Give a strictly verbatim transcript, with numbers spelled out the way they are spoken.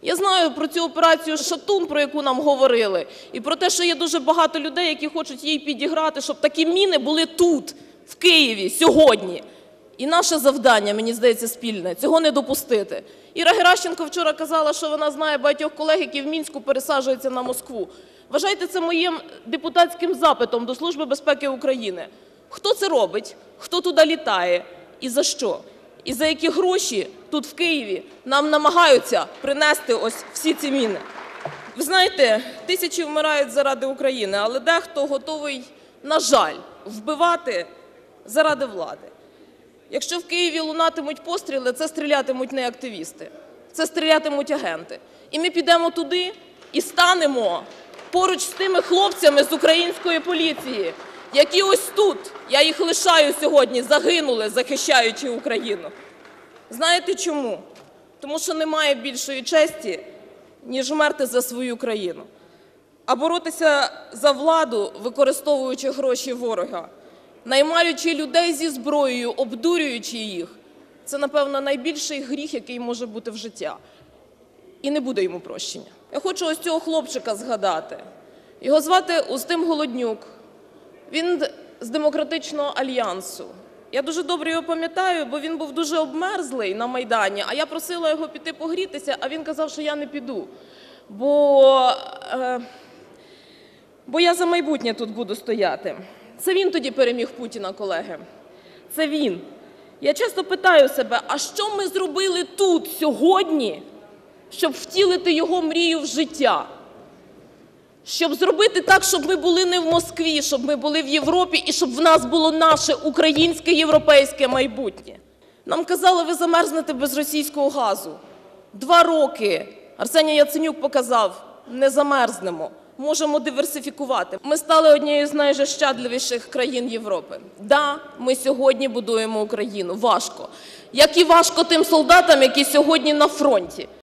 Я знаю про цю операцію «Шатун», про яку нам говорили, і про те, що є дуже багато людей, які хочуть їй підіграти, щоб такі міни були тут, в Києві, сьогодні. І наше завдання, мені здається, спільне – цього не допустити. Іра Геращенко вчора казала, що вона знає багатьох колег, які в Мінську пересаджуються на Москву. Вважайте це моїм депутатським запитом до Служби безпеки України. Хто це робить? Хто туди літає? І за що? І за які гроші тут, в Києві, нам намагаються принести ось всі ці міни? Ви знаєте, тисячі вмирають заради України, але дехто готовий, на жаль, вбивати заради влади. Якщо в Києві лунатимуть постріли, це стрілятимуть не активісти, це стрілятимуть агенти. І ми підемо туди і станемо поруч з тими хлопцями з української поліції, які ось тут, я їх лишаю сьогодні, загинули, захищаючи Україну. Знаєте чому? Тому що немає більшої честі, ніж вмерти за свою країну. А боротися за владу, використовуючи гроші ворога, наймаючи людей зі зброєю, обдурюючи їх, це, напевно, найбільший гріх, який може бути в життя. І не буде йому прощення. Я хочу ось цього хлопчика згадати. Його звати Устим Голоднюк. Він з Демократичного альянсу. Я дуже добре його пам'ятаю, бо він був дуже обмерзлий на Майдані, а я просила його піти погрітися, а він казав, що я не піду, бо, е, бо я за майбутнє тут буду стояти. Це він тоді переміг Путіна, колеги. Це він. Я часто питаю себе, а що ми зробили тут сьогодні, щоб втілити його мрію в життя? Щоб зробити так, щоб ми були не в Москві, щоб ми були в Європі і щоб в нас було наше українське європейське майбутнє. Нам казали, ви замерзнете без російського газу. Два роки Арсеній Яценюк показав, не замерзнемо, можемо диверсифікувати. Ми стали однією з найощадливіших країн Європи. Да, ми сьогодні будуємо Україну. Важко. Як і важко тим солдатам, які сьогодні на фронті.